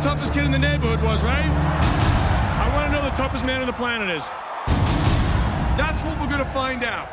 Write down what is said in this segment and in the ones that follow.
toughest kid in the neighborhood was, right? I want to know the toughest man on the planet is. That's what we're gonna find out.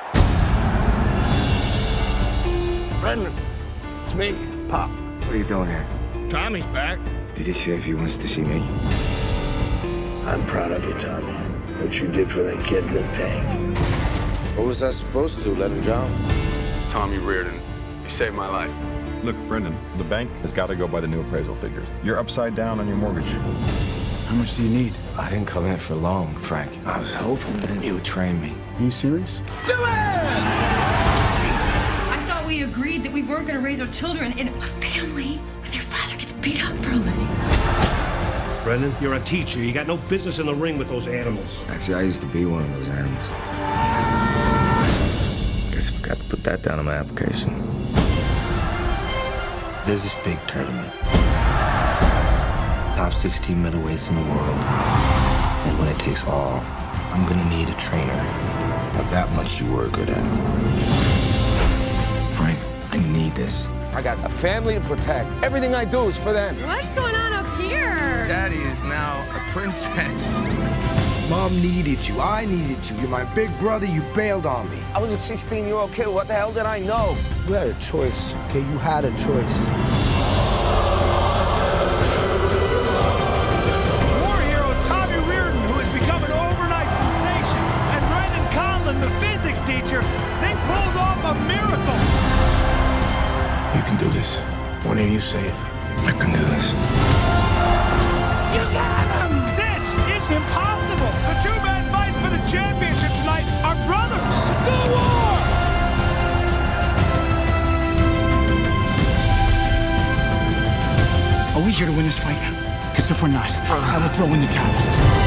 Brendan, it's me, Pop. What are you doing here? Tommy's back. Did he say if he wants to see me? I'm proud of you, Tommy. What you did for that kid didn't tank. What was I supposed to do, let him drown? Tommy Reardon, you saved my life. Look, Brendan, the bank has got to go by the new appraisal figures. You're upside down on your mortgage. How much do you need? I didn't come in for long, Frank. I was hoping that you would train me. Are you serious? I thought we agreed that we weren't going to raise our children in a family where their father gets beat up for a living. Brendan, you're a teacher. You got no business in the ring with those animals. Actually, I used to be one of those animals. Guess I forgot to put that down on my application. There's this big tournament. Top 16 middleweights in the world. And when it takes all, I'm gonna need a trainer. Not that much you were good at. Frank, I need this. I got a family to protect. Everything I do is for them. What's going on up here? Daddy is now a princess. Mom needed you. I needed you. You're my big brother. You bailed on me. I was a 16-year-old kid. What the hell did I know? You had a choice, okay? You had a choice. War hero Tommy Reardon, who has become an overnight sensation, and Brendan Conlon, the physics teacher, they pulled off a miracle. You can do this. When you say it. I can do this. You got him! This is impossible! The two men fighting for the championship tonight are brothers! Go war! Are we here to win this fight? Because if we're not, I will throw in the towel.